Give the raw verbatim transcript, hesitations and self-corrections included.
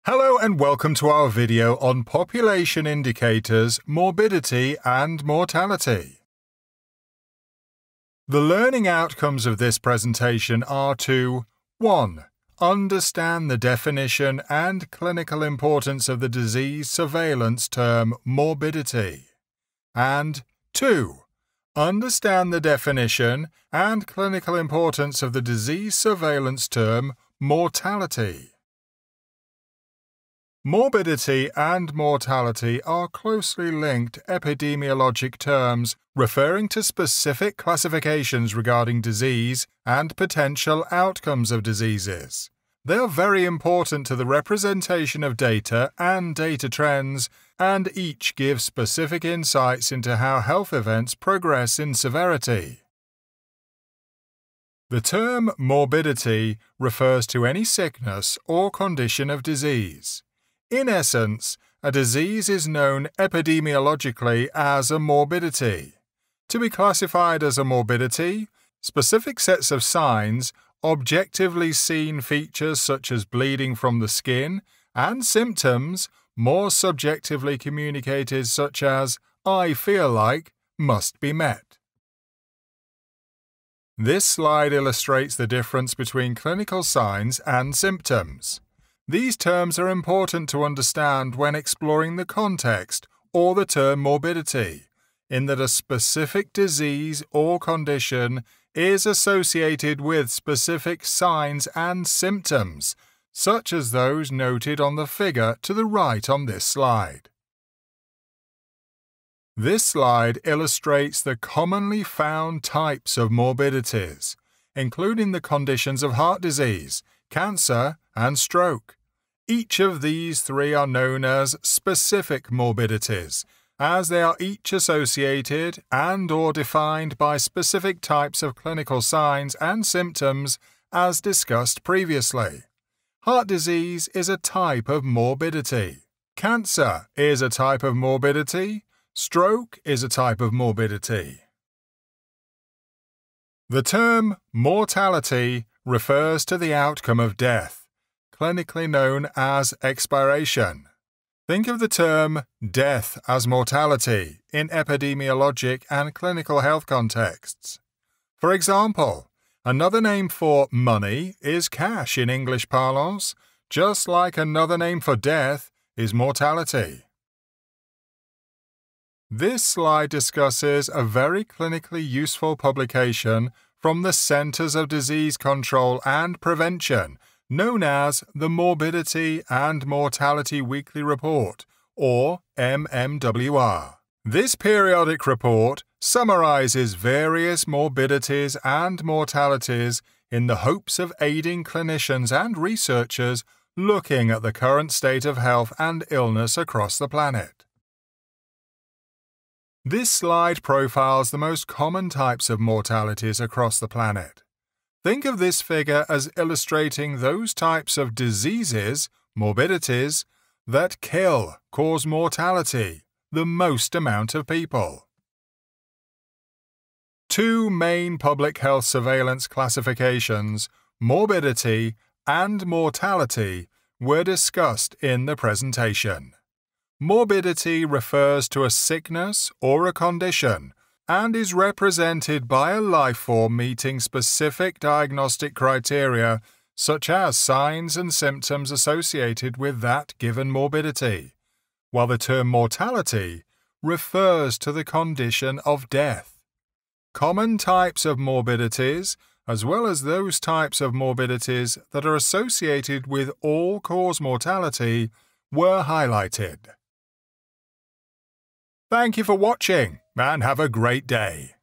Hello and welcome to our video on population indicators, morbidity and mortality. The learning outcomes of this presentation are to one Understand the definition and clinical importance of the disease surveillance term morbidity, and two Understand the definition and clinical importance of the disease surveillance term mortality. Morbidity and mortality are closely linked epidemiologic terms referring to specific classifications regarding disease and potential outcomes of diseases. They are very important to the representation of data and data trends, and each give specific insights into how health events progress in severity. The term morbidity refers to any sickness or condition of disease. In essence, a disease is known epidemiologically as a morbidity. To be classified as a morbidity, specific sets of signs, objectively seen features such as bleeding from the skin, and symptoms, more subjectively communicated such as "I feel like," must be met. This slide illustrates the difference between clinical signs and symptoms. These terms are important to understand when exploring the context or the term morbidity, in that a specific disease or condition is associated with specific signs and symptoms, such as those noted on the figure to the right on this slide. This slide illustrates the commonly found types of morbidities, including the conditions of heart disease, cancer, and stroke. Each of these three are known as specific morbidities, as they are each associated and or defined by specific types of clinical signs and symptoms as discussed previously. Heart disease is a type of morbidity. Cancer is a type of morbidity. Stroke is a type of morbidity. The term mortality refers to the outcome of death, clinically known as expiration. Think of the term death as mortality in epidemiologic and clinical health contexts. For example, another name for money is cash in English parlance, just like another name for death is mortality. This slide discusses a very clinically useful publication from the Centers of Disease Control and Prevention, known as the Morbidity and Mortality Weekly Report, or M M W R. This periodic report summarizes various morbidities and mortalities in the hopes of aiding clinicians and researchers looking at the current state of health and illness across the planet. This slide profiles the most common types of mortalities across the planet. Think of this figure as illustrating those types of diseases, morbidities, that kill, cause mortality, the most amount of people. Two main public health surveillance classifications, morbidity and mortality, were discussed in the presentation. Morbidity refers to a sickness or a condition, and is represented by a life form meeting specific diagnostic criteria such as signs and symptoms associated with that given morbidity, while the term mortality refers to the condition of death. Common types of morbidities, as well as those types of morbidities that are associated with all-cause mortality, were highlighted. Thank you for watching, and have a great day.